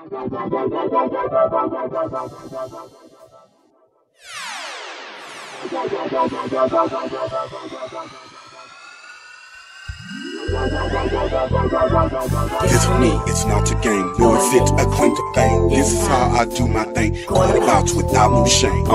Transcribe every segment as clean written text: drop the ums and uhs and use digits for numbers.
It's me, it's not a game, nor is it a claim to fame. This is how I do my thing, going about without no shame.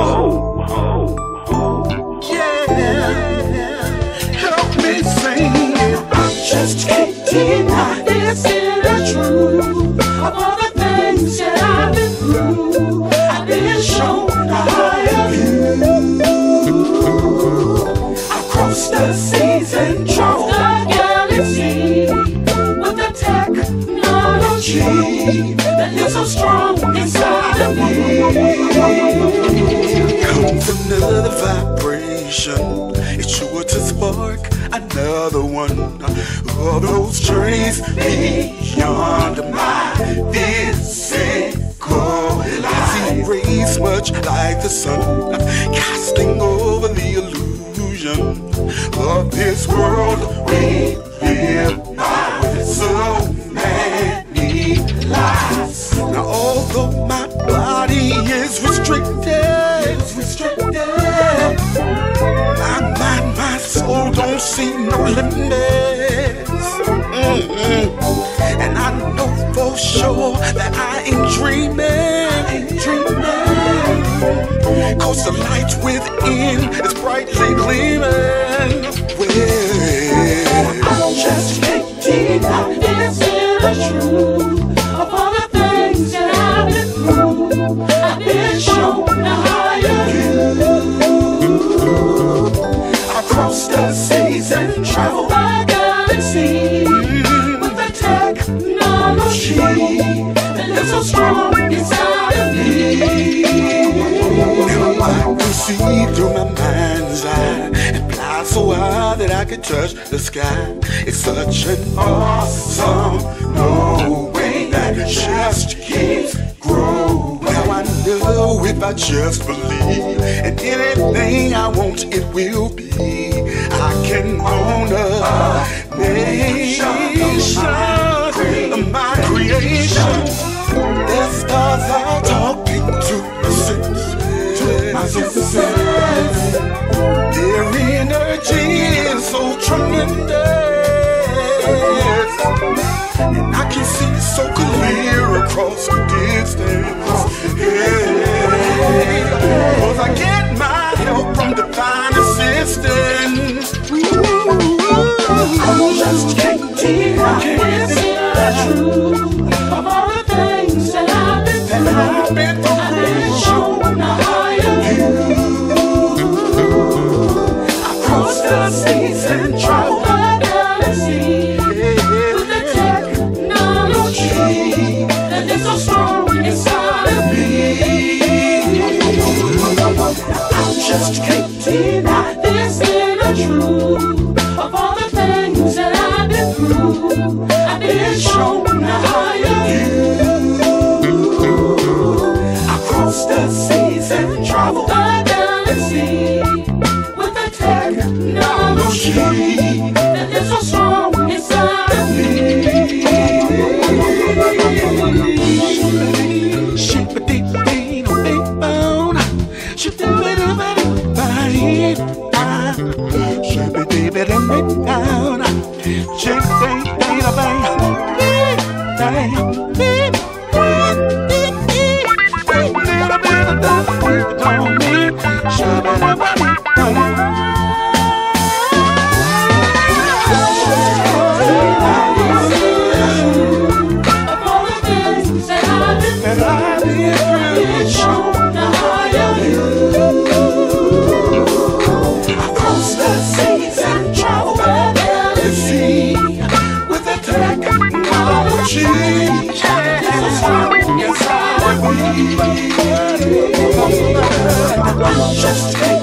Yeah, help me sing it. I just can't deny this is the truth of all the things that I've been through. I've been shown a higher view. I've crossed the seas and traveled the galaxy with the technology that lives so strong inside of me. Comes another vibration, it's sure to spark another one of those journeys beyond my physical life. See rays much like the sun, casting over the illusion of this world we live by with so many lies. Now although my body is restricted, my mind, my soul don't see no limits. And I know for sure that I ain't dreaming. Cause the light within is brightly gleaming. Well, I just can't deny this is the truth of all the things that I've been through. I've been shown a higher view. I've crossed the seas and traveled the galaxy with the technology that lives so strong inside of me. now I can see through my mind's eye and fly so high that I can touch the sky. It's such an awesome knowing that just keeps growing. Now I know if I just believe, and anything I want it will be. I can own a nation of my creation. The stars are talking to my senses. Their energy is so tremendous, and I can see so clear across the distance. Cause I get my help from divine assistance. I just can't deny this is the truth of all the things that I've been through. I've been shown a higher view. I've crossed the seas and traveled the galaxy with the technology that is so strong inside of me. I just can't deny this is the truth of all the things that I've been through. I've been shown a higher view. I crossed the seas and traveled the galaxy with the technology that is so strong inside of me. Just